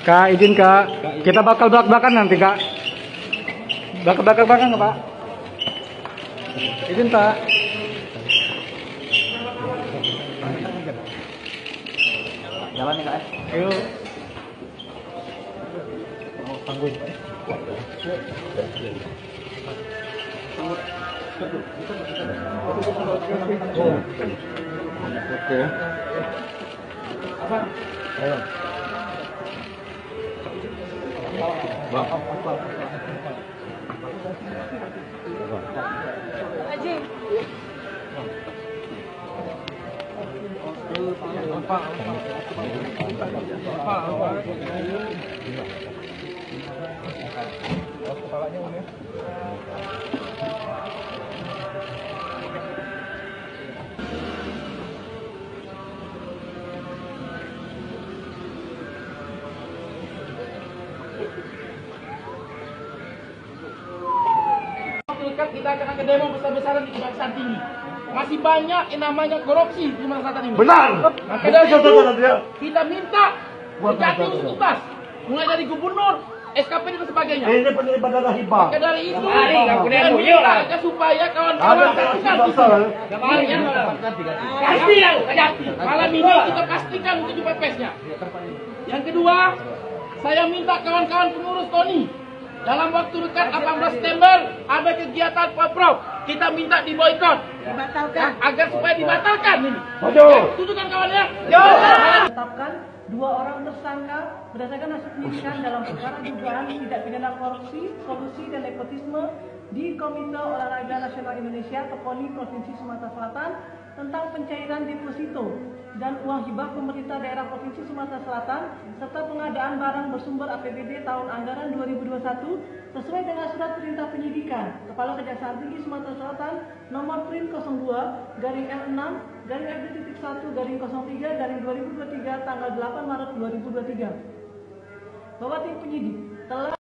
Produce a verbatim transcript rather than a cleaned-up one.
Kak, izin Kak. Kita bakal belak-belakan nanti Kak. Belak-belakan Pak. Izin Pak. Jalan nih Kak. Ayo. Tanggung. Oke. Ayo. Bang. Aji. Kita akan ada demo besar-besaran di Kejaksaan Tinggi. Masih banyak yang namanya korupsi di Sumatera Selatan ini. Benar. Maka dari itu kita minta sejati untuk tuntas, mulai dari gubernur, S K P dan sebagainya. Ini penerimaan hibah. Maka dari itu kita minta agar supaya kawan-kawan pastikan itu. Pasti yang kejati. Malam ini kita pastikan untuk P P S-nya. Yang kedua, saya minta kawan-kawan pengurus KONI. Dalam waktu dekat delapan belas September ada kegiatan Poprov. Kita minta diboikot. Dibatalkan. Agar supaya dibatalkan ini. Maju. Setuju kan kawan ya? Tetapkan dua orang tersangka berdasarkan hasil penyidikan dalam perkara dugaan tindak pidana korupsi, kolusi dan nepotisme di Komite Olahraga Nasional Indonesia KONI Provinsi Sumatera Selatan tentang pencairan deposito dan uang hibah pemerintah daerah Provinsi Sumatera Selatan serta pengadaan barang bersumber A P B D tahun anggaran dua ribu dua puluh satu sesuai dengan surat perintah penyidikan Kepala Kejaksaan Tinggi Sumatera Selatan nomor Prim nol dua garing L enam garing F D satu garing nol tiga garing dua ribu dua puluh tiga tanggal delapan Maret dua ribu dua puluh tiga bahwa tim penyidik telah